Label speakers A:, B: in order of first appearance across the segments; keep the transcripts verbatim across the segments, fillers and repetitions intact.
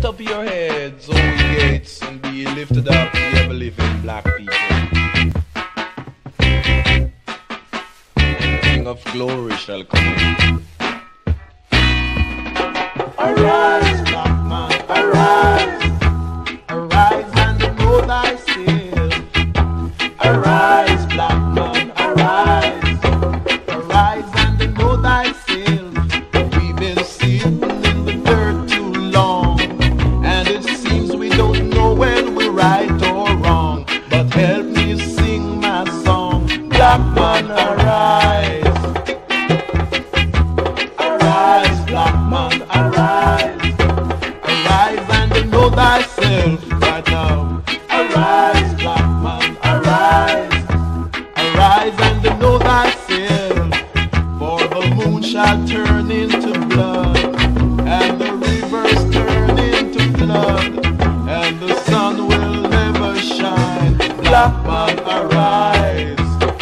A: up your heads, O ye gates, and be ye lifted up, ye ever-living black people. The King of glory shall come in.
B: Arise, black man, arise. Arise and know thyself. Arise, black man, arise. Arise and know thyself. We've been sitting in the dirt too long, and it seems we don't know when we're right or wrong. But help me sing my song. Black man, arise. Arise, black man, arise. Arise and know thyself right now. Arise, black man, arise. Arise and know thyself. For the moon shall turn into blood, and the rivers turn into blood, and the sun will never shine. Black man, arise.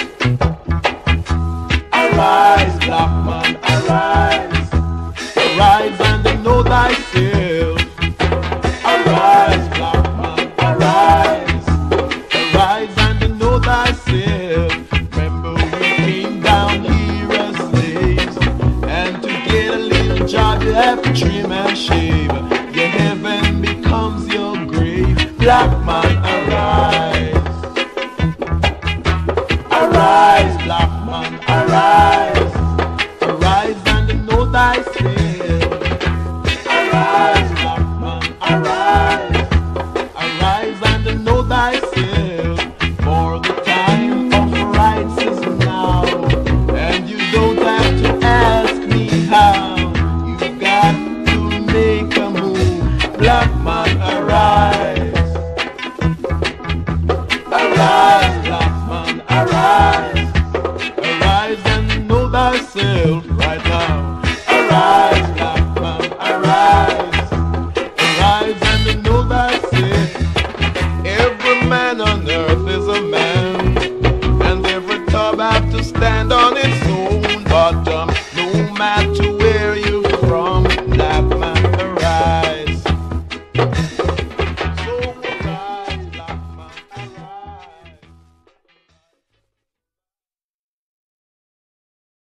B: Arise, black man, arise. Arise and know thyself. Arise, black man, arise. Arise and know thyself. Remember we came down here as slaves, and to get a little job you have to trim and shave. Your heaven becomes your grave. Black man, arise. Arise, black man, arise. Arise and know thyself. Arise, black man, arise. Arise and know thyself. For the time of rights is now, and you don't have to ask me how. You got to make a move. Black man, arise. Arise, black man, arise. Arise and know thyself.